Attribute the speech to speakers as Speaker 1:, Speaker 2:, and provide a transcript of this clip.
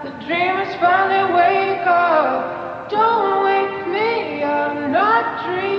Speaker 1: Dreamers finally wake up. Don't wake me, I'm not dreaming.